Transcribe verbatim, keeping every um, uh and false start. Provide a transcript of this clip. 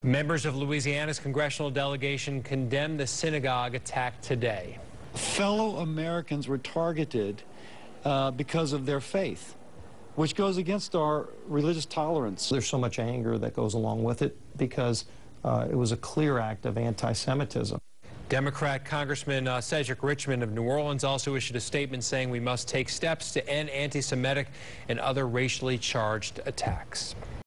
Members of Louisiana's congressional delegation condemned the synagogue attack today. Fellow Americans were targeted uh, because of their faith, which goes against our religious tolerance. There's so much anger that goes along with it because uh, it was a clear act of anti-Semitism. Democrat Congressman uh, Cedric Richmond of New Orleans also issued a statement saying we must take steps to end anti-Semitic and other racially charged attacks.